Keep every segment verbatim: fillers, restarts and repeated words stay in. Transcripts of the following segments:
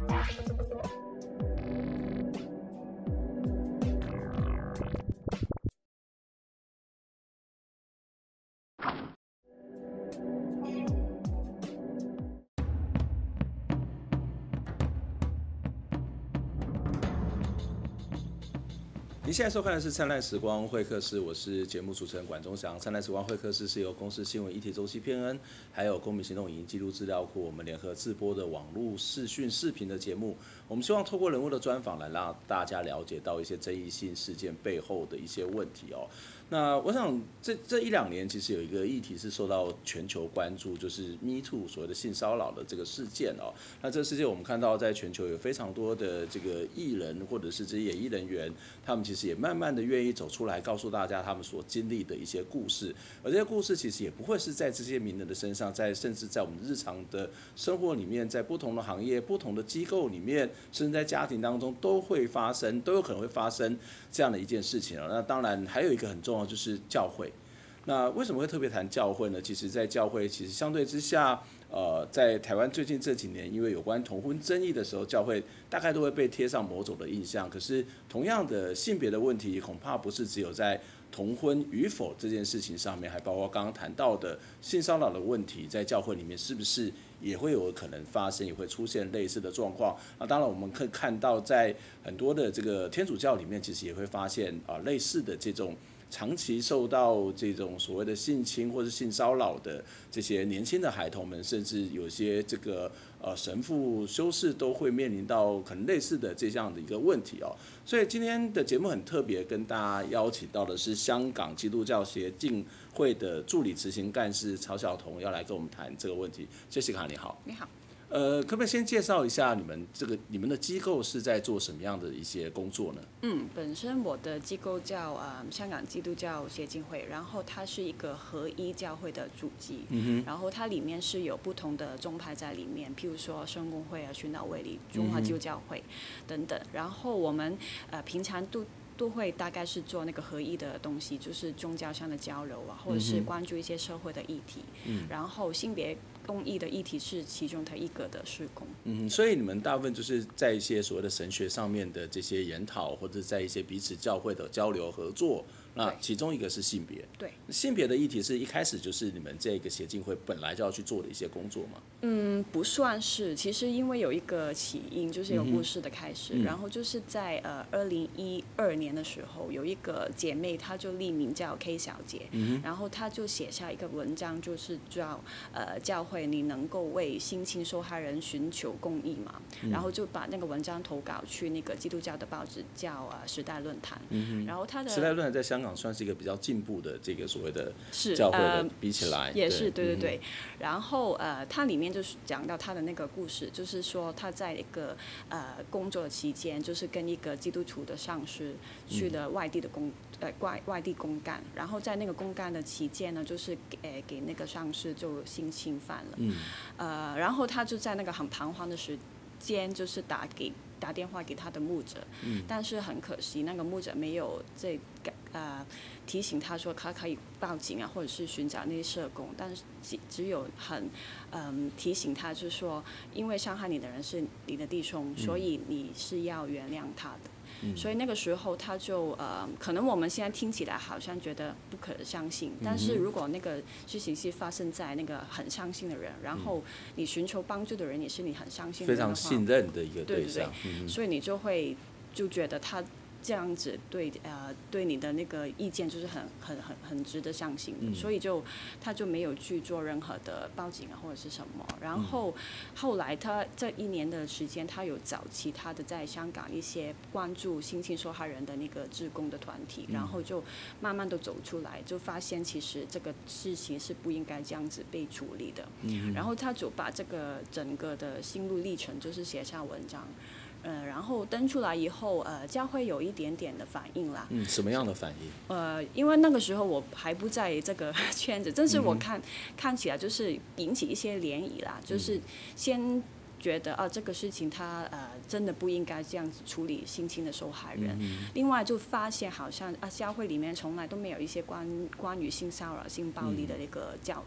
您现在收看的是《灿烂时光会客室》，我是节目主持人管中祥。《灿烂时光会客室》是由公视新闻议题周期片恩，还有公民行动影音记录资料库我们联合制播的网络视讯视频的节目。我们希望透过人物的专访来让大家了解到一些争议性事件背后的一些问题哦。那我想这这一两年其实有一个议题是受到全球关注，就是 Me Too 所谓的性骚扰的这个事件哦。那这个事件我们看到在全球有非常多的这个艺人或者是这些演艺人员，他们其实也慢慢的愿意走出来，告诉大家他们所经历的一些故事。而这些故事其实也不会是在这些名人的身上，在甚至在我们日常的生活里面，在不同的行业、不同的机构里面，甚至在家庭当中都会发生，都有可能会发生这样的一件事情哦。那当然还有一个很重要就是教会。那为什么会特别谈教会呢？其实，在教会其实相对之下，呃，在台湾最近这几年，因为有关同婚争议的时候，教会大概都会被贴上某种的印象。可是，同样的性别的问题，恐怕不是只有在同婚与否这件事情上面，还包括刚刚谈到的性骚扰的问题，在教会里面是不是也会有可能发生，也会出现类似的状况？那当然，我们可以看到，在很多的这个天主教里面，其实也会发现啊、呃、类似的这种。长期受到这种所谓的性侵或是性骚扰的这些年轻的孩童们，甚至有些这个呃神父、修士都会面临到可能类似的这样的一个问题哦。所以今天的节目很特别，跟大家邀请到的是香港基督教协进会的助理执行干事曹晓彤，要来跟我们谈这个问题。杰西卡，你好。 你好。 呃，可不可以先介绍一下你们这个你们的机构是在做什么样的一些工作呢？ 嗯，本身我的机构叫呃香港基督教协进会，然后它是一个合一教会的主机，嗯、然后它里面是有不同的宗派在里面，譬如说圣公会啊、宣道会里、中华基督教会等等。然后我们呃平常都。都会大概是做那个合一的东西，就是宗教上的交流啊，或者是关注一些社会的议题。嗯、然后性别公益的议题是其中的一个的事工。 嗯，所以你们大部分就是在一些所谓的神学上面的这些研讨，或者在一些彼此教会的交流合作。那其中一个是性别。 对。 性别的议题是一开始就是你们这个协进会本来就要去做的一些工作吗？ 嗯，不算是。其实因为有一个起因，就是有故事的开始。嗯、然后就是在呃二零一二年的时候，有一个姐妹，她就匿名叫 K 小姐，嗯、然后她就写下一个文章，就是叫呃教会你能够为性侵受害人寻求公义嘛？嗯、然后就把那个文章投稿去那个基督教的报纸叫呃时代论坛。嗯、然后她的时代论坛在香港算是一个比较进步的这个所谓的教会的、呃、比起来也是对对对。嗯、然后呃它里面就是讲到她的那个故事，就是说她在一个呃工作期间，就是跟一个基督徒的上司去了外地的公呃外外地公干，然后在那个公干的期间呢，就是给、呃、给那个上司就性侵犯了。嗯、呃，然后她就在那个很彷徨的时间，就是打给。打电话给他的牧者，嗯、但是很可惜，那个牧者没有这个呃提醒他说他可以报警啊，或者是寻找那些社工，但是只只有很嗯、呃、提醒他，就是说，因为伤害你的人是你的弟兄，嗯、所以你是要原谅他的。嗯、所以那个时候他就呃，可能我们现在听起来好像觉得不可相信，嗯、但是如果那个事情是发生在那个很伤心的人，然后你寻求帮助的人也是你很伤心的人的话， 非常信任的一个对象， 对对对，嗯、所以你就会就觉得他这样子对呃对你的那个意见就是很很很很值得相信的，嗯、所以就他就没有去做任何的报警啊或者是什么。然后后来他这一年的时间，他有找其他的在香港一些关注性侵受害人的那个志工的团体，然后就慢慢的走出来，就发现其实这个事情是不应该这样子被处理的。嗯、然后他就把这个整个的心路历程就是写下文章。呃，然后登出来以后，呃，教会有一点点的反应啦。 嗯，什么样的反应？ 呃，因为那个时候我还不在这个圈子，但是我看、嗯、看起来就是引起一些涟漪啦，就是先觉得啊，这个事情他呃真的不应该这样子处理性侵的受害人。嗯、另外就发现好像啊，教会里面从来都没有一些关关于性骚扰、性暴力的那个教导。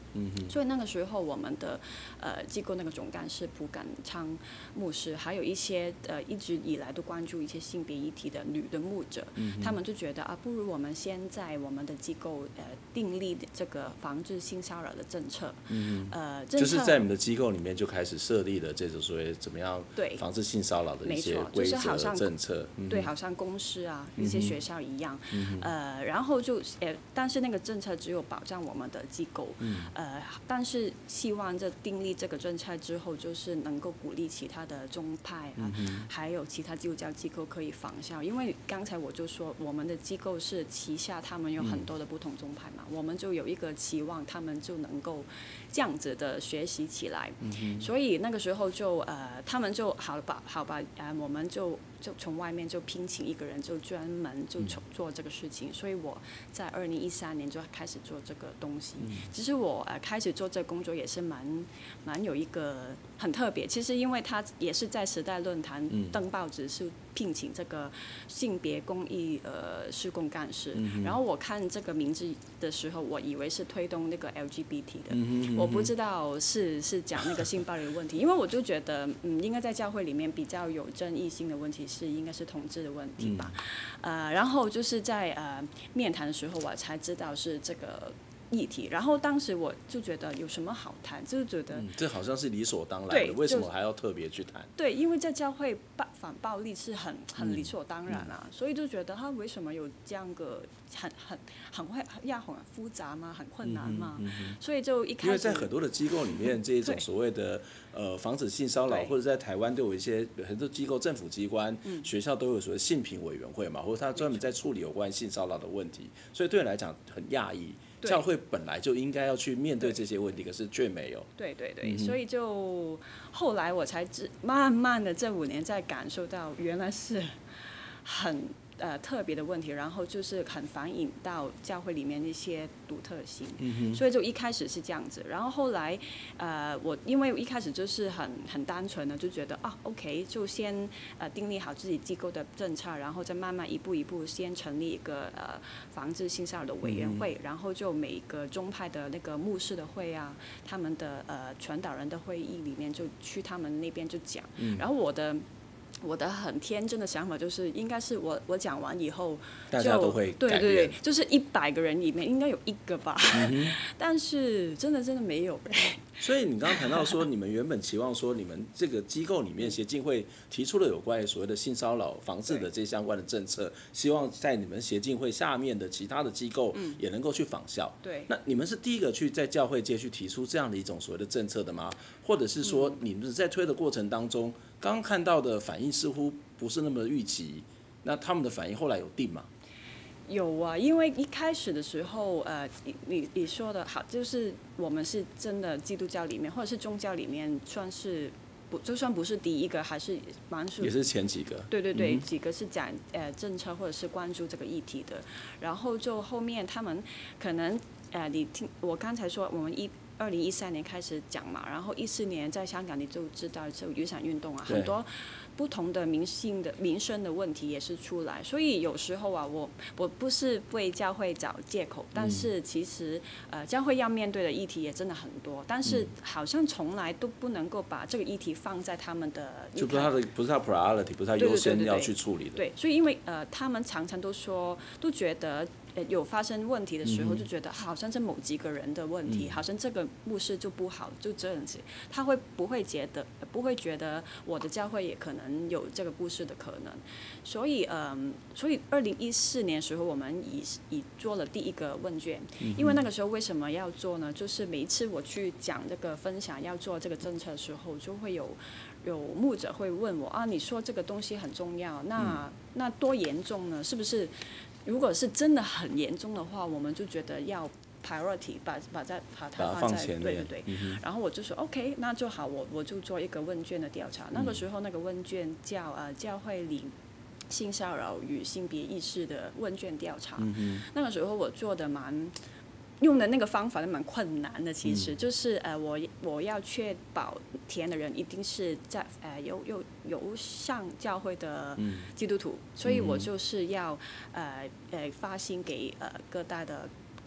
嗯哼。 所以那个时候我们的呃机构那个总干事蒲感昌牧师，还有一些呃一直以来都关注一些性别议题的女的牧者， 嗯、 他们就觉得啊，不如我们先在我们的机构呃订立这个防治性骚扰的政策。 嗯呃，政策就是在你们的机构里面就开始设立了这种所谓怎么样防治性骚扰的一些规则、就是、政策。嗯、 对，好像公司啊， 嗯、 一些学校一样。 嗯、 呃，然后就呃，但是那个政策只有保障我们的机构。 嗯、 呃，但是希望这订立这个政策之后，就是能够鼓励其他的宗派啊， 嗯、 还有其他基督教机构可以仿效。因为刚才我就说，我们的机构是旗下，他们有很多的不同宗派嘛，嗯、我们就有一个期望，他们就能够这样子的学习起来。 嗯、 所以那个时候就呃，他们就好吧，好吧，呃，我们就就从外面就聘请一个人，就专门就做这个事情。嗯、所以我在二零一三年就开始做这个东西。 嗯、 其实我呃开始做这个工作也是蛮蛮有一个很特别。其实因为他也是在时代论坛登报纸，是聘请这个性别公益呃事工干事。 嗯、 然后我看这个名字的时候，我以为是推动那个 L G B T 的， 嗯、 我不知道是是讲那个性暴力的问题，因为我就觉得嗯，应该在教会里面比较有争议性的问题是应该是同志的问题吧。嗯、呃，然后就是在呃面谈的时候，我才知道是这个议题，然后当时我就觉得有什么好谈，就是觉得、 嗯、这好像是理所当然的，为什么还要特别去谈？ 对，因为在教会反暴力是很很理所当然啊，嗯、所以就觉得他为什么有这样个很很很会要很复杂吗？很困难吗？ 嗯嗯、 所以就一开始， 因为在很多的机构里面，这种所谓的呃防止性骚扰，或者在台湾都有一些很多机构、政府机关、嗯、学校都有所谓性平委员会嘛，或者他专门在处理有关性骚扰的问题，所以对你来讲很讶异。教会本来就应该要去面对这些问题，可是却没有。 对对对，嗯、所以就后来我才知，慢慢的这五年才感受到，原来是很呃特别的问题，然后就是很反映到教会里面的一些独特性。 嗯、 所以就一开始是这样子，然后后来呃我因为一开始就是很很单纯的就觉得啊 OK 就先呃订立好自己机构的政策，然后再慢慢一步一步先成立一个呃防治性骚扰的委员会，嗯、然后就每个宗派的那个牧师的会啊，他们的呃传导人的会议里面就去他们那边就讲， 嗯、 然后我的。我的很天真的想法就是，应该是我我讲完以后， 大家都会改变， 对对对，就是一百个人里面应该有一个吧，嗯、但是真的真的没有。 所以你刚刚谈到说，你们原本期望说，你们这个机构里面协进会提出了有关于所谓的性骚扰防治的这相关的政策，希望在你们协进会下面的其他的机构也能够去仿效。 对， 那你们是第一个去在教会界去提出这样的一种所谓的政策的吗？或者是说，你们在推的过程当中，刚刚看到的反应似乎不是那么预期，那他们的反应后来有定吗？ 有啊，因为一开始的时候，呃，你你说的好，就是我们是真的基督教里面或者是宗教里面算是不，就算不是第一个，还是蛮是也是前几个。 对对对， 嗯、 几个是讲呃政策或者是关注这个议题的，然后就后面他们可能呃，你听我刚才说我们一。二零一三年开始讲嘛，然后一四年在香港你就知道就雨伞运动啊，很多不同的民性的民生的问题也是出来，所以有时候啊，我我不是为教会找借口，但是其实呃教会要面对的议题也真的很多，但是好像从来都不能够把这个议题放在他们的就不是他的不是他 priority， 不是他优先要去处理的。 对，对，对，对，所以因为呃他们常常都说都觉得。有发生问题的时候，就觉得好像是某几个人的问题，嗯、好像这个牧师就不好，就这样子。他会不会觉得不会觉得我的教会也可能有这个不是的可能？所以，嗯，所以二零一四年的时候，我们以以做了第一个问卷，因为那个时候为什么要做呢？就是每一次我去讲这个分享要做这个政策的时候，就会有有牧者会问我啊，你说这个东西很重要，那、嗯、那多严重呢？是不是？如果是真的很严重的话，我们就觉得要 priority 把把在把它放在对对对，嗯、然后我就说 OK， 那就好，我我就做一个问卷的调查。嗯、那个时候那个问卷叫呃教会里性骚扰与性别意识的问卷调查。嗯、那个时候我做的蛮。用的那个方法蛮困难的，其实、嗯、就是呃，我我要确保填的人一定是在呃有有有上教会的基督徒，嗯、所以我就是要呃呃发信给呃各大的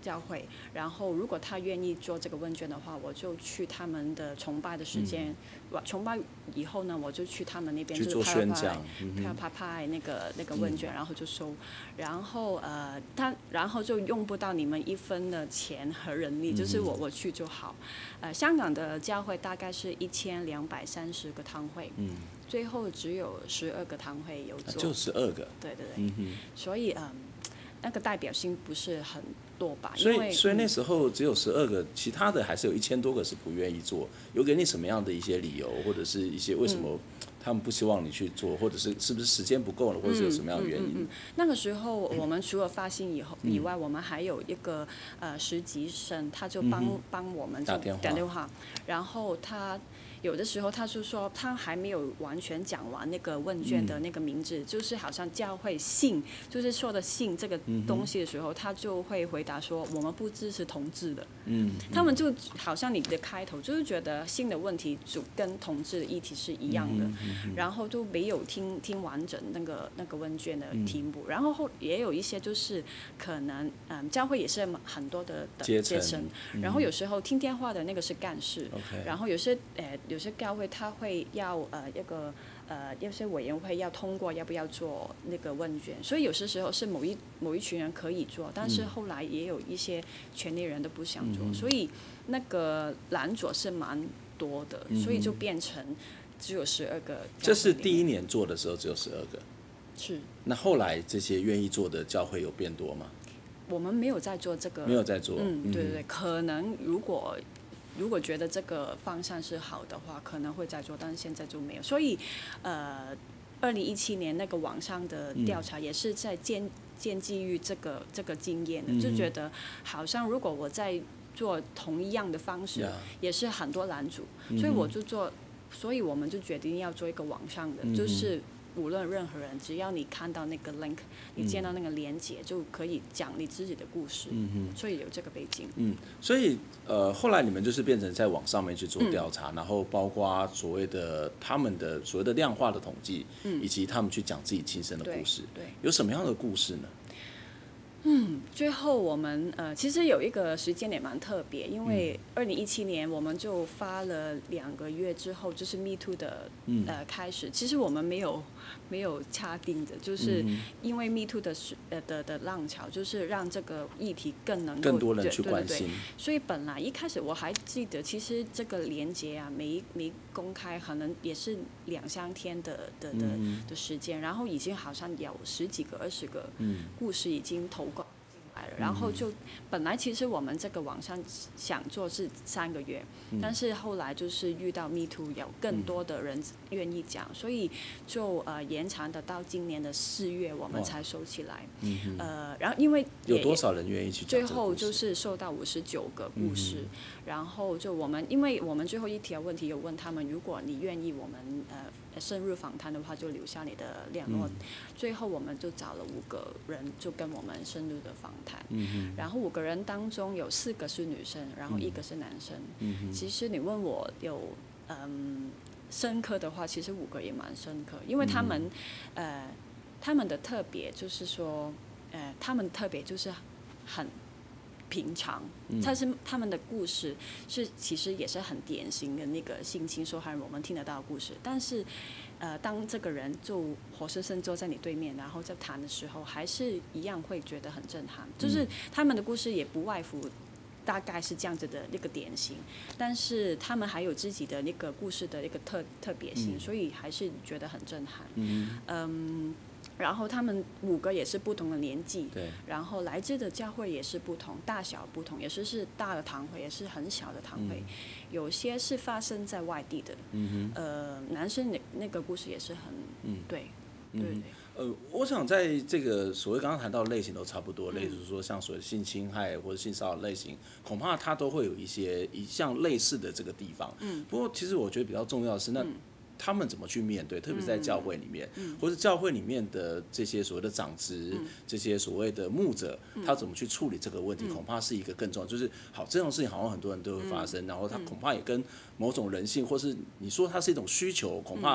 教会，然后如果他愿意做这个问卷的话，我就去他们的崇拜的时间，嗯、崇拜以后呢，我就去他们那边去做宣讲， 拍拍拍那个那个问卷，嗯、然后就收，然后呃，他然后就用不到你们一分的钱和人力，嗯、就是我我去就好。呃，香港的教会大概是一千两百三十个堂会，嗯，最后只有十二个堂会有做， 就十二个， 对对对，嗯、所以嗯。那个代表性不是很多吧？ 所以，所以那时候只有十二个，其他的还是有一千多个是不愿意做。有给你什么样的一些理由，或者是一些为什么他们不希望你去做，或者是是不是时间不够了，或者是有什么样的原因？ 嗯嗯嗯嗯、那个时候，我们除了发信以后、嗯、以外，我们还有一个呃实习生，他就帮、嗯、帮我们打电话， 打电话，然后他。有的时候他就说他还没有完全讲完那个问卷的那个名字，嗯、就是好像教会信，就是说的信这个东西的时候，嗯、他就会回答说我们不支持同志的。嗯，他们就好像你的开头就是觉得性的问题就跟同志的议题是一样的，嗯嗯嗯、然后都没有听听完整那个那个问卷的题目，嗯、然后后也有一些就是可能嗯教会也是很多的阶层， 阶层嗯、然后有时候听电话的那个是干事，嗯、然后有些呃。有些教会他会要呃一个呃有些委员会要通过要不要做那个问卷，所以有些时候是某一某一群人可以做，但是后来也有一些权利人都不想做，嗯、所以那个拦阻是蛮多的，嗯、所以就变成只有十二个。 这是第一年做的时候只有十二个。 是。 那后来这些愿意做的教会有变多吗？ 我们没有在做这个。 没有在做。 嗯，对对对，可能如果。如果觉得这个方向是好的话，可能会再做，但是现在就没有。所以，呃，二零一七年那个网上的调查也是在建建基于这个这个经验的，嗯、就觉得好像如果我在做同一样的方式， yeah. 也是很多拦阻，嗯、所以我就做，所以我们就决定要做一个网上的，嗯、就是。无论任何人，只要你看到那个 link， 你见到那个连结，嗯、就可以讲你自己的故事。嗯哼，所以有这个背景。 嗯，所以呃，后来你们就是变成在网上面去做调查，嗯、然后包括所谓的他们的所谓的量化的统计，嗯、以及他们去讲自己亲身的故事。 对，对有什么样的故事呢？ 嗯，最后我们呃，其实有一个时间点蛮特别，因为二零一七年我们就发了两个月之后，就是 Me Too 的呃开始。其实我们没有没有掐定的，就是因为 Me Too 的呃的的浪潮，就是让这个议题更能够更多人去关心。 对对对，所以本来一开始我还记得，其实这个连结啊，没没公开，可能也是两三天的的的的时间，然后已经好像有十几个、二十个故事已经投。然后就本来其实我们这个网上想做是三个月，嗯、但是后来就是遇到 Me Too， 有更多的人愿意讲，嗯、所以就呃延长的到今年的四月我们才收起来。嗯、呃，然后因为有多少人愿意去讲这个故事？ 最后就是收到五十九个故事，嗯、然后就我们因为我们最后一条问题有问他们，如果你愿意我们呃。深入访谈的话，就留下你的联络。嗯、最后我们就找了五个人，就跟我们深入的访谈。嗯、然后五个人当中有四个是女生，然后一个是男生。嗯、其实你问我有嗯深刻的话，其实五个也蛮深刻，因为他们、嗯、呃他们的特别就是说，呃他们特别就是很。平常，但是他们的故事是其实也是很典型的那个性侵受害人我们听得到的故事，但是，呃，当这个人就活生生坐在你对面，然后在谈的时候，还是一样会觉得很震撼。就是他们的故事也不外乎大概是这样子的那个典型，但是他们还有自己的那个故事的一个特特别性，所以还是觉得很震撼。嗯。嗯然后他们五个也是不同的年纪，然后来自的教会也是不同，大小不同，也是是大的堂会，也是很小的堂会，嗯、有些是发生在外地的。嗯、呃，男生那那个故事也是很，嗯、对，对对。 呃，我想在这个所谓刚刚谈到的类型都差不多，类似说像所谓性侵害或者性骚扰类型，恐怕它都会有一些一项类似的这个地方。嗯。不过其实我觉得比较重要的是那。嗯他们怎么去面对，特别是在教会里面，嗯、或是教会里面的这些所谓的长职，嗯、这些所谓的牧者，嗯、他怎么去处理这个问题，嗯、恐怕是一个更重要。就是好，这种事情好像很多人都会发生，嗯、然后他恐怕也跟某种人性，或是你说它是一种需求，恐怕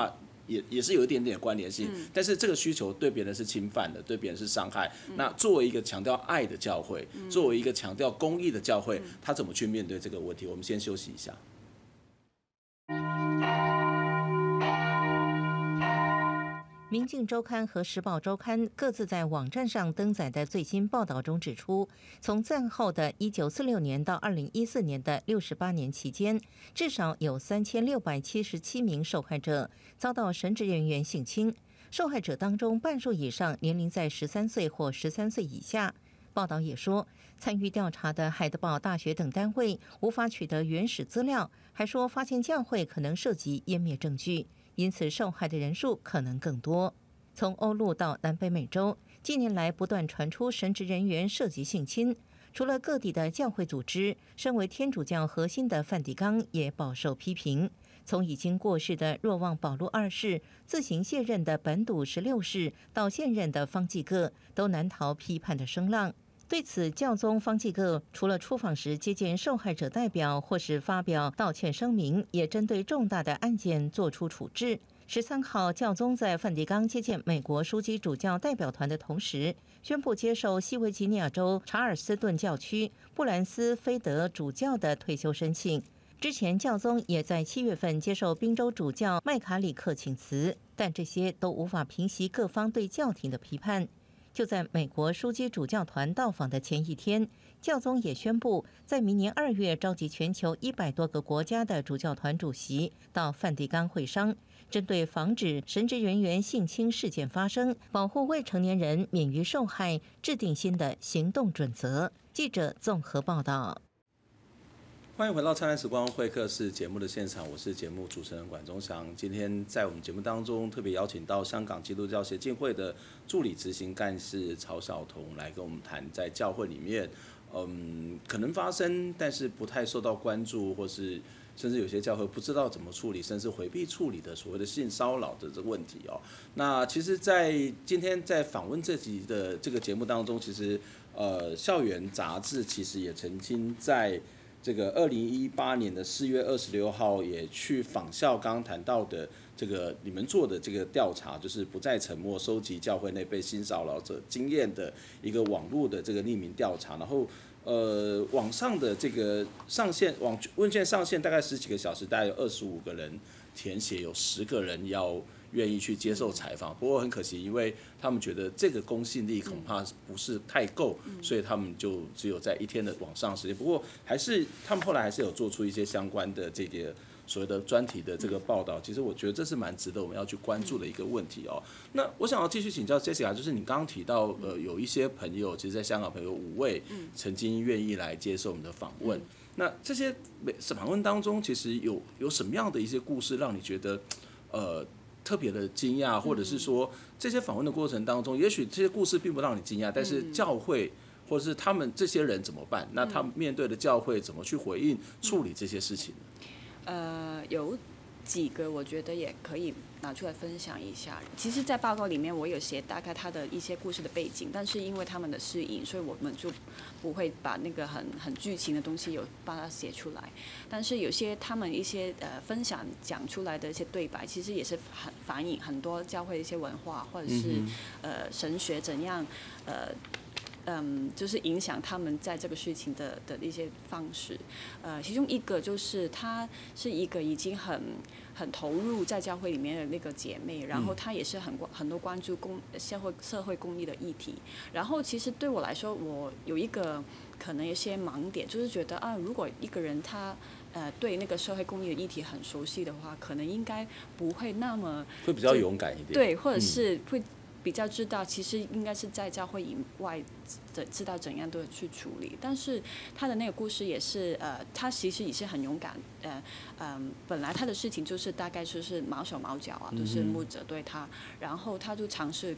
也也是有一点点关联性，嗯、但是这个需求对别人是侵犯的，对别人是伤害。嗯、那作为一个强调爱的教会，嗯、作为一个强调公义的教会，嗯、他怎么去面对这个问题？我们先休息一下。 民镜周刊和时报周刊各自在网站上登载的最新报道中指出，从战后的一九四六年到二零一四年的六十八年期间，至少有三千六百七十七名受害者遭到神职人员性侵，受害者当中半数以上年龄在十三岁或十三岁以下。报道也说，参与调查的海德堡大学等单位无法取得原始资料，还说发现教会可能涉及湮灭证据，因此受害的人数可能更多。从欧陆到南北美洲，近年来不断传出神职人员涉及性侵，除了各地的教会组织，身为天主教核心的梵蒂冈也饱受批评。从已经过世的若望保禄二世自行卸任的本笃十六世，到现任的方济各，都难逃批判的声浪。对此，教宗方济各除了出访时接见受害者代表，或是发表道歉声明，也针对重大的案件做出处置。十三号，教宗在梵蒂冈接见美国枢机主教代表团的同时，宣布接受西维吉尼亚州查尔斯顿教区布兰斯菲德主教的退休申请。之前，教宗也在七月份接受宾州主教麦卡里克请辞，但这些都无法平息各方对教廷的批判。就在美国枢机主教团到访的前一天，教宗也宣布，在明年二月召集全球一百多个国家的主教团主席到梵蒂冈会商，针对防止神职人员性侵事件发生，保护未成年人免于受害，制定新的行动准则。记者综合报道。 欢迎回到灿烂时光会客室节目的现场，我是节目主持人管中祥。今天在我们节目当中特别邀请到香港基督教协进会的助理执行干事曹晓彤来跟我们谈，在教会里面，嗯，可能发生但是不太受到关注，或是甚至有些教会不知道怎么处理，甚至回避处理的所谓的性骚扰的这个问题哦。那其实，在今天在访问这集的这个节目当中，其实呃，校园杂志其实也曾经在这个二零一八年的四月二十六号也去访校，刚刚谈到的这个你们做的这个调查，就是不再沉默，收集教会内被性骚扰者经验的一个网络的这个匿名调查，然后呃网上的这个上线网问卷上线大概十几个小时，大概有二十五个人填写，有十个人要愿意去接受采访，不过很可惜，因为他们觉得这个公信力恐怕不是太够，所以他们就只有在一天的网上时间。不过还是他们后来还是有做出一些相关的这个所谓的专题的这个报道。其实我觉得这是蛮值得我们要去关注的一个问题哦。那我想要继续请教 Jessica， 就是你刚刚提到呃有一些朋友，其实在香港朋友五位曾经愿意来接受我们的访问。那这些访问当中，其实有有什么样的一些故事让你觉得呃？特别的惊讶，或者是说这些访问的过程当中，也许这些故事并不让你惊讶，但是教会或者是他们这些人怎么办？那他们面对的教会怎么去回应、处理这些事情呢？ 呃，有几个我觉得也可以拿出来分享一下。其实，在报告里面我有写大概他的一些故事的背景，但是因为他们的适应，所以我们就不会把那个很很剧情的东西有把它写出来。但是有些他们一些呃分享讲出来的一些对白，其实也是很反映很多教会的一些文化，或者是、嗯、呃神学怎样呃。嗯，就是影响他们在这个事情的的一些方式，呃，其中一个就是她是一个已经很很投入在教会里面的那个姐妹，然后她也是很很多关注公社会社会公益的议题，然后其实对我来说，我有一个可能有些盲点，就是觉得啊，如果一个人他呃对那个社会公益的议题很熟悉的话，可能应该不会那么会比较勇敢一点， 对，或者是会。比较知道，其实应该是在教会以外的知道怎样的去处理，但是他的那个故事也是，呃，他其实也是很勇敢，呃，嗯，本来他的事情就是大概就是毛手毛脚啊，都是牧者对他，然后他就尝试，呃，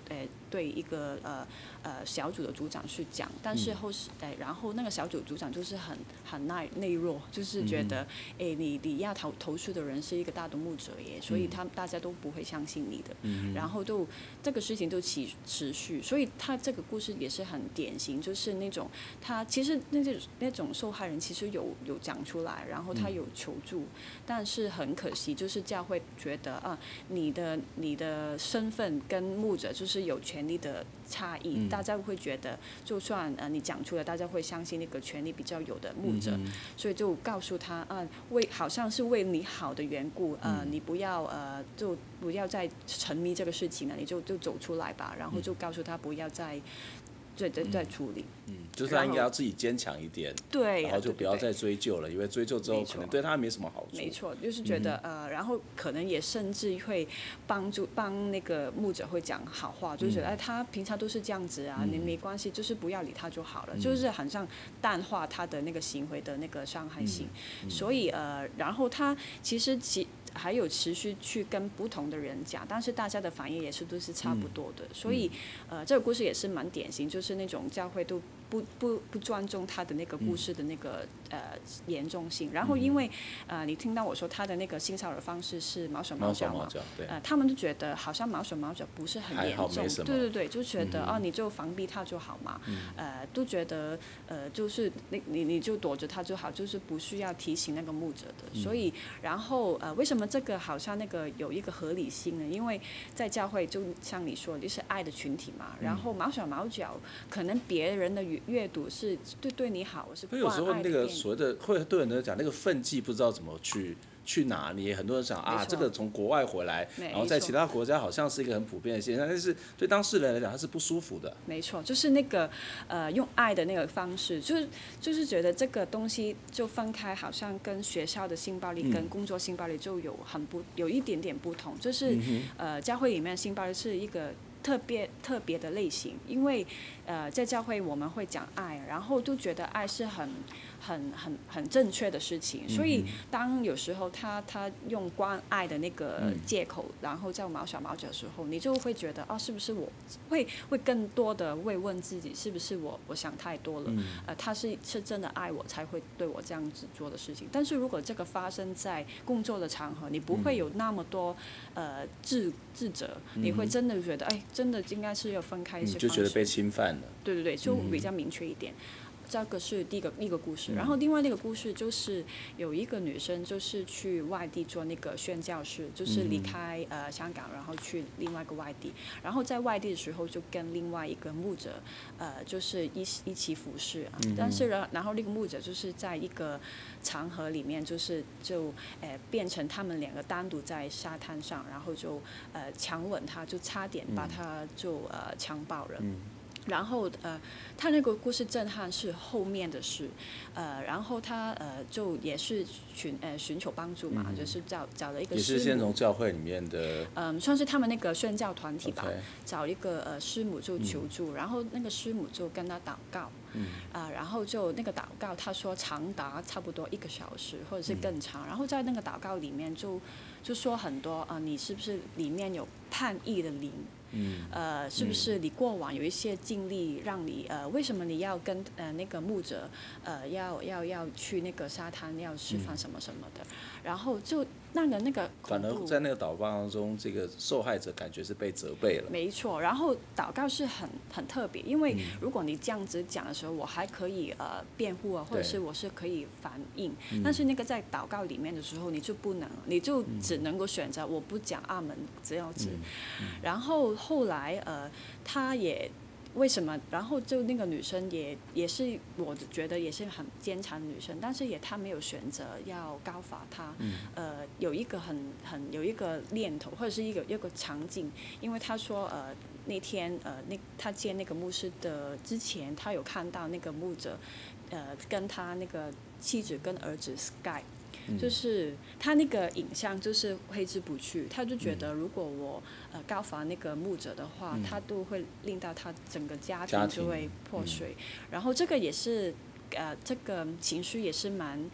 对一个呃呃小组的组长去讲，但是后是哎，然后那个小组组长就是很很内内弱，就是觉得哎、嗯、你你要投投诉的人是一个大的牧者耶，所以他大家都不会相信你的，嗯、然后就这个事情就持持续，所以他这个故事也是很典型，就是那种他其实那种那种受害人其实有有讲出来，然后他有求助，嗯、但是很可惜，就是教会觉得啊，你的你的身份跟牧者就是有权利的差异，嗯、大家会觉得，就算呃你讲出了，大家会相信那个权利比较有的牧者，嗯、所以就告诉他啊，为好像是为你好的缘故，呃，嗯、你不要呃就不要再沉迷这个事情了，你就就走出来吧，然后就告诉他不要再。对对，在处理， 嗯，就是他应该要自己坚强一点， 对， 然后就不要再追究了，因为追究之后可能对他没什么好处。 没错，就是觉得、嗯、呃，然后可能也甚至会帮助帮那个牧者会讲好话，就是觉得、嗯、哎，他平常都是这样子啊，嗯、你没关系，就是不要理他就好了，嗯、就是好像淡化他的那个行为的那个伤害性，嗯嗯、所以呃，然后他其实其。还有持续去跟不同的人讲，但是大家的反应也是都是差不多的，嗯、所以呃，这个故事也是蛮典型，就是那种教会都不不不尊重他的那个故事的那个、嗯、呃严重性。然后因为呃，你听到我说他的那个性骚扰方式是毛手毛脚嘛，呃，他们就觉得好像毛手毛脚不是很严重，对对对，就觉得、嗯、哦，你就防避他就好嘛，嗯、呃，都觉得呃，就是你你你就躲着他就好，就是不需要提醒那个牧者的。嗯、所以然后呃，为什么？这个好像那个有一个合理性呢，因为在教会就像你说，就是爱的群体嘛。然后毛手毛脚，可能别人的阅读是对对你好，是关爱的。 有时候那个所谓的会对很多人讲，那个分际不知道怎么去。去拿捏，很多人想啊，这个从国外回来，然后在其他国家好像是一个很普遍的现象，但是对当事人来讲，他是不舒服的。 没错，就是那个呃，用爱的那个方式，就是就是觉得这个东西就分开，好像跟学校的性暴力跟工作性暴力就有很不有一点点不同，就是、嗯、呃，教会里面性暴力是一个。特别特别的类型，因为呃，在教会我们会讲爱，然后都觉得爱是很很很很正确的事情，所以当有时候他他用关爱的那个借口，嗯、然后叫毛小毛脚的时候，你就会觉得哦，是不是我会会更多的会问自己，是不是我我想太多了？嗯、呃，他是是真的爱我才会对我这样子做的事情。但是如果这个发生在工作的场合，你不会有那么多呃自自责，你会真的觉得哎。真的应该是要分开一些方式， 你就觉得被侵犯了。 对对对，就比较明确一点。嗯、这个是第一个一个故事，然后另外那个故事就是有一个女生就是去外地做那个宣教士，就是离开呃香港，然后去另外一个外地，然后在外地的时候就跟另外一个牧者呃就是一一起服侍啊，嗯、但是然然后那个牧者就是在一个场合里面就是就呃变成他们两个单独在沙滩上，然后就呃强吻她，就差点把她就呃强暴了。嗯然后呃，他那个故事震撼是后面的事，呃，然后他呃就也是寻呃寻求帮助嘛，嗯、就是找找了一个师母， 也是先从教会里面的， 嗯、呃，算是他们那个宣教团体吧， okay, 找一个呃师母就求助，嗯、然后那个师母就跟他祷告，嗯，啊、呃，然后就那个祷告，他说长达差不多一个小时或者是更长，嗯、然后在那个祷告里面就就说很多啊、呃，你是不是里面有叛逆的灵？嗯，呃，是不是你过往有一些经历，让你呃，为什么你要跟呃那个牧者呃要要要去那个沙滩要吃饭什么什么的，嗯、然后就那个那个反而在那个祷告当中，这个受害者感觉是被责备了。 没错，然后祷告是很很特别，因为如果你这样子讲的时候，我还可以呃辩护啊，或者是我是可以反应，但是那个在祷告里面的时候，你就不能，你就只能够选择我不讲阿门这样子，嗯嗯、然后。后来呃，他也为什么？然后就那个女生也也是，我觉得也是很坚强的女生，但是也她没有选择要告发他。嗯、呃，有一个很很有一个念头，或者是一个一个场景，因为他说呃那天呃那他见那个牧师的之前，他有看到那个牧者呃跟他那个妻子跟儿子 Sky。就是他那个影像就是挥之不去，他就觉得如果我呃告发那个牧者的话，嗯、他都会令到他整个家庭就会破碎。嗯、然后这个也是呃这个情绪也是蛮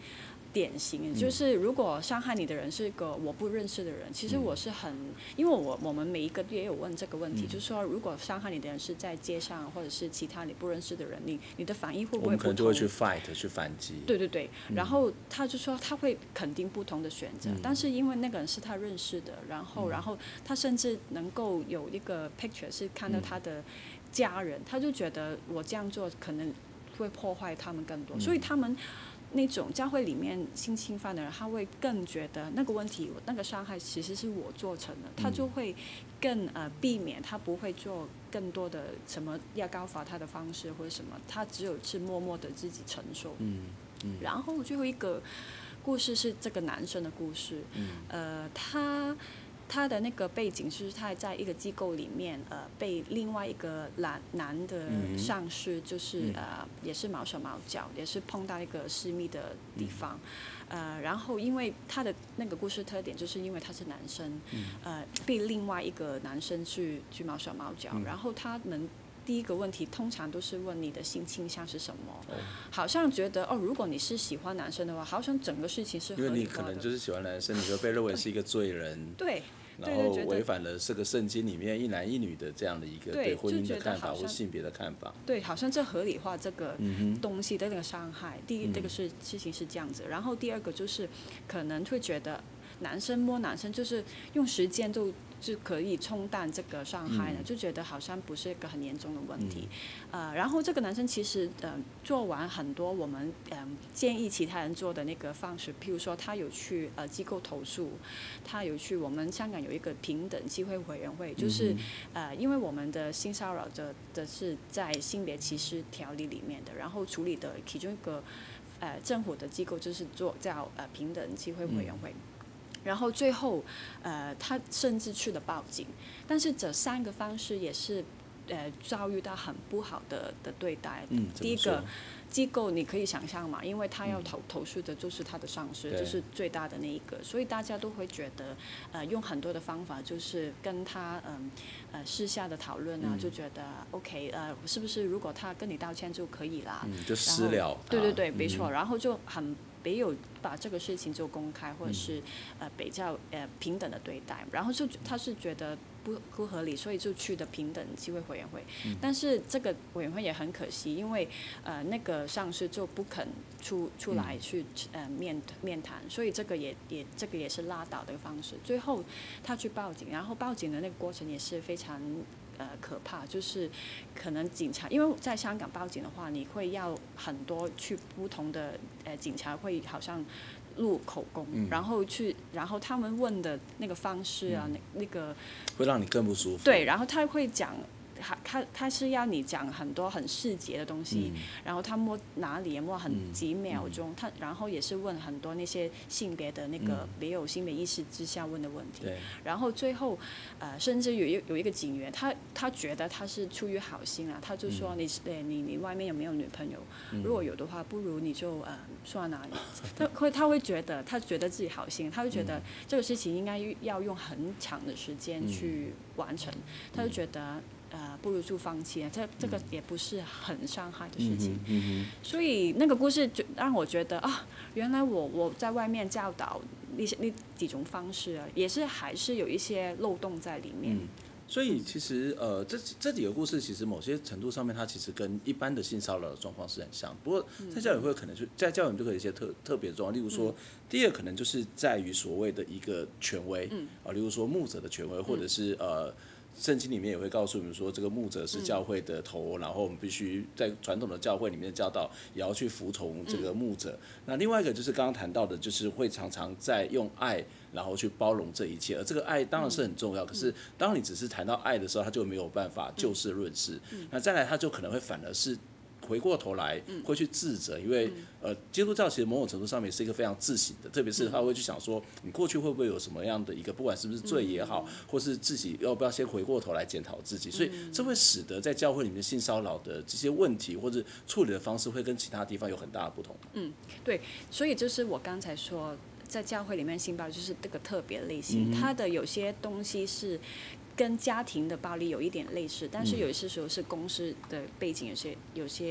典型，就是如果伤害你的人是一个我不认识的人，其实我是很，因为我我们每一个月有问这个问题，嗯、就是说如果伤害你的人是在街上或者是其他你不认识的人，你你的反应会不会不同？我们可能就会去 fight 去反击。 对对对，然后他就说他会肯定不同的选择，嗯、但是因为那个人是他认识的，然后、嗯、然后他甚至能够有一个 picture 是看到他的家人，嗯、他就觉得我这样做可能会破坏他们更多，嗯、所以他们。那种教会里面性侵犯的人，他会更觉得那个问题、那个伤害其实是我做成的，他就会更呃避免，他不会做更多的什么要告发他的方式或者什么，他只有是默默的自己承受。 嗯嗯。 然后最后一个故事是这个男生的故事，嗯、呃，他。他的那个背景是他在一个机构里面，呃，被另外一个男男的上司，就是、嗯、呃，也是毛手毛脚，也是碰到一个私密的地方，嗯、呃，然后因为他的那个故事特点，就是因为他是男生，嗯、呃，被另外一个男生去去毛手毛脚，嗯、然后他们。第一个问题通常都是问你的性倾向是什么，哦、好像觉得哦，如果你是喜欢男生的话，好像整个事情是合理化的。 因为你可能就是喜欢男生，你就被认为是一个罪人。 对。 然后违反了这个圣经里面一男一女的这样的一个对婚姻的看法或性别的看法。 对，好像这合理化这个东西的那个伤害。嗯、第一，这个是事情是这样子，然后第二个就是可能会觉得男生摸男生就是用时间就。就可以冲淡这个伤害了，就觉得好像不是一个很严重的问题，嗯、呃，然后这个男生其实呃做完很多我们嗯、呃、建议其他人做的那个方式，譬如说他有去呃机构投诉，他有去我们香港有一个平等机会委员会，就是呃因为我们的性骚扰的的是在性别歧视条例里面的，然后处理的其中一个呃政府的机构就是做叫呃平等机会委员会。嗯然后最后，呃，他甚至去了报警，但是这三个方式也是，呃，遭遇到很不好的的对待。 嗯， 第一个机构你可以想象嘛，因为他要投、嗯、投诉的就是他的上司，就是最大的那一个，所以大家都会觉得，呃，用很多的方法，就是跟他嗯呃私下的讨论啊，嗯、就觉得 OK， 呃，是不是如果他跟你道歉就可以啦？ 嗯，就私了。 对对对，没错，嗯、然后就很。没有把这个事情做公开，或者是呃比较呃平等的对待，然后就他是觉得不不合理，所以就去的平等机会委员会。嗯、但是这个委员会也很可惜，因为呃那个上司就不肯出出来去呃面面谈，所以这个也也这个也是拉倒的方式。最后他去报警，然后报警的那个过程也是非常。呃，可怕就是可能警察，因为在香港报警的话，你会要很多去不同的呃警察会好像录口供，嗯、然后去，然后他们问的那个方式啊，嗯、那那个会让你更不舒服。 对，然后他会讲。他他他是要你讲很多很细节的东西，嗯、然后他摸哪里摸很几秒钟，嗯、他然后也是问很多那些性别的那个没有性别意识之下问的问题， 嗯、 然后最后呃甚至有一有一个警员，他他觉得他是出于好心啊，他就说你呃、嗯、你你外面有没有女朋友？嗯、如果有的话，不如你就呃算了，他会他会觉得他觉得自己好心，他会觉得这个事情应该要用很长的时间去完成，嗯、他就觉得。呃，不如就放弃了，这这个也不是很伤害的事情， 嗯嗯、 所以那个故事就让我觉得啊，原来我我在外面教导那些那几种方式啊，也是还是有一些漏洞在里面。 嗯、所以其实呃，这这几个故事其实某些程度上面，它其实跟一般的性骚扰的状况是很像，不过在教委会可能就在教委会就会有一些特特别的状况，例如说，嗯、第二可能就是在于所谓的一个权威，啊、嗯呃，例如说牧者的权威，或者是呃。圣经里面也会告诉我们说，这个牧者是教会的头，嗯、然后我们必须在传统的教会里面的教导，也要去服从这个牧者。嗯、那另外一个就是刚刚谈到的，就是会常常在用爱，然后去包容这一切。而这个爱当然是很重要，嗯、可是当你只是谈到爱的时候，他就没有办法就事论事。嗯、那再来，他就可能会反而是。回过头来会去自责，因为呃，基督教其实某种程度上面是一个非常自省的，特别是他会去想说，你过去会不会有什么样的一个，不管是不是罪也好，或是自己要不要先回过头来检讨自己，所以这会使得在教会里面性骚扰的这些问题或者处理的方式会跟其他地方有很大的不同。 嗯，对，所以就是我刚才说，在教会里面性暴力就是这个特别类型，嗯、它的有些东西是。跟家庭的暴力有一点类似，但是有些时候是公司的背景有些有些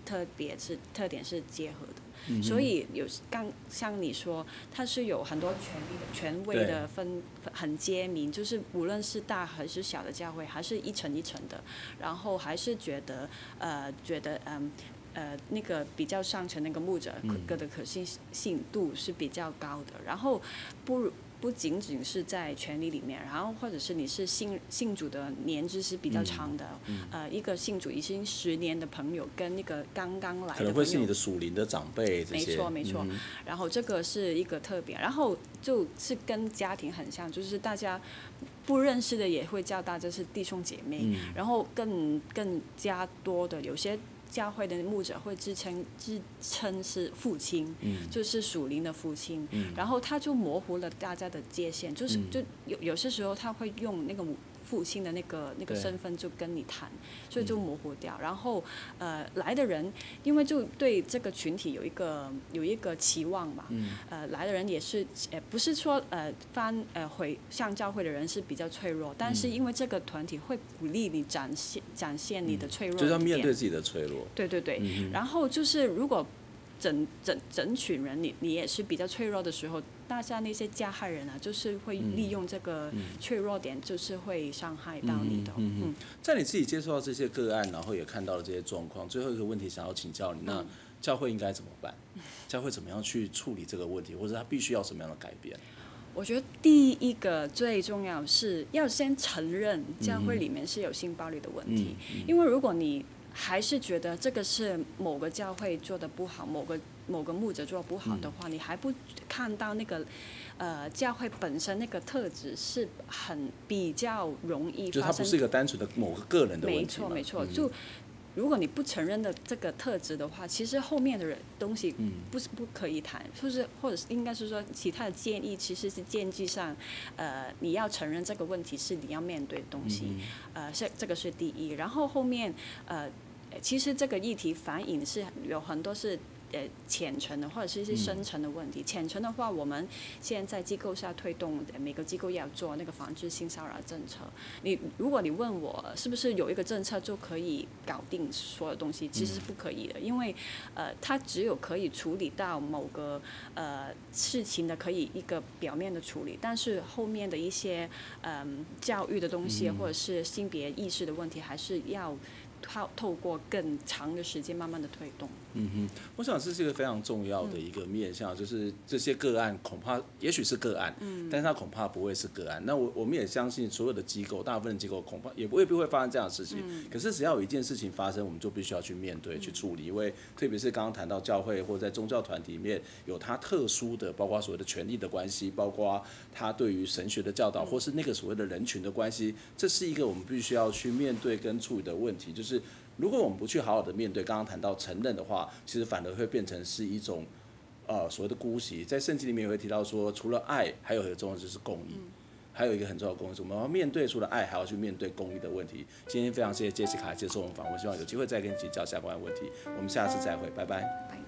特别是特点是结合的。 嗯、 所以有刚像你说，它是有很多权力的权威的分很揭明，就是无论是大还是小的教会，还是一层一层的，然后还是觉得呃觉得嗯呃那个比较上层那个牧者个的可信性度是比较高的，然后不。不仅仅是在权力里面，然后或者是你是信信主的年资是比较长的，嗯嗯、呃，一个信主已经十年的朋友跟那个刚刚来的朋友， 可能会是你的属灵的长辈这些， 没错没错、嗯。然后这个是一个特别，然后就是跟家庭很像，就是大家不认识的也会叫大家是弟兄姐妹，嗯、然后更更加多的有些。教会的牧者会自称自称是父亲，嗯、就是属灵的父亲，嗯、然后他就模糊了大家的界限，就是就有有些时候他会用那个父亲的那个那个身份就跟你谈，所以就模糊掉。然后呃来的人，因为就对这个群体有一个有一个期望嘛，嗯、呃来的人也是呃不是说呃翻呃回向教会的人是比较脆弱，但是因为这个团体会鼓励你展现展现你的脆弱的点， 就是要面对自己的脆弱。 对对对，嗯、然后就是如果整整整群人你你也是比较脆弱的时候，大家那些加害人啊，就是会利用这个脆弱点，就是会伤害到你的。 嗯嗯嗯、在你自己接触到这些个案，然后也看到了这些状况，最后一个问题想要请教你，那教会应该怎么办？教会怎么样去处理这个问题，或者他必须要什么样的改变？ 我觉得第一个最重要是要先承认教会里面是有性暴力的问题，嗯嗯、因为如果你还是觉得这个是某个教会做的不好，某个某个牧者做得不好的话，嗯、你还不看到那个呃教会本身那个特质是很比较容易发生， 就它不是一个单纯的某个个人的问题。 没错没错，嗯、就如果你不承认的这个特质的话，其实后面的人东西不是不可以谈，就是或者是应该是说其他的建议，其实是建议上，呃，你要承认这个问题是你要面对的东西，嗯、呃，这这个是第一，然后后面呃，其实这个议题反映是有很多是。呃，浅层的或者是一些深层的问题。浅层的话，我们现在在机构下推动，每个机构也要做那个防治性骚扰政策。你如果你问我是不是有一个政策就可以搞定所有东西，其实是不可以的，因为呃，它只有可以处理到某个呃事情的可以一个表面的处理，但是后面的一些嗯、呃、教育的东西或者是性别意识的问题，还是要透透过更长的时间慢慢的推动。 嗯哼，我想这是一个非常重要的一个面向，嗯、就是这些个案恐怕也许是个案，嗯、但是它恐怕不会是个案。那我我们也相信所有的机构，大部分的机构恐怕也未必会发生这样的事情。嗯、可是只要有一件事情发生，我们就必须要去面对、嗯、去处理，因为特别是刚刚谈到教会或在宗教团体里面有它特殊的，包括所谓的权力的关系，包括它对于神学的教导，嗯、或是那个所谓的人群的关系，这是一个我们必须要去面对跟处理的问题，就是。如果我们不去好好的面对，刚刚谈到承认的话，其实反而会变成是一种，呃，所谓的姑息。在圣经里面也会提到说，除了爱，还有一个重要就是公义，嗯、还有一个很重要的公义，我们要面对除了爱，还要去面对公义的问题。今天非常谢谢杰西卡接受我们访问，希望有机会再跟你请教相关的问题。我们下次再会，拜拜。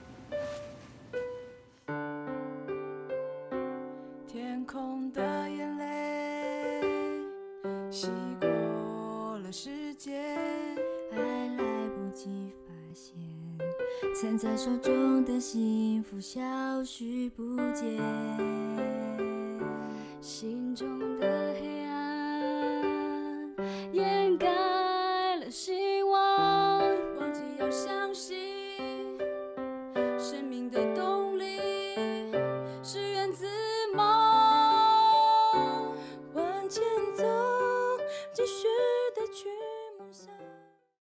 天空的眼泪洗过了世界， 还来不及发现，攥在手中的幸福消失不见，心中的黑暗掩盖了希望， 忘记要相信生命的动力是源自梦， 往前走，继续的去梦想。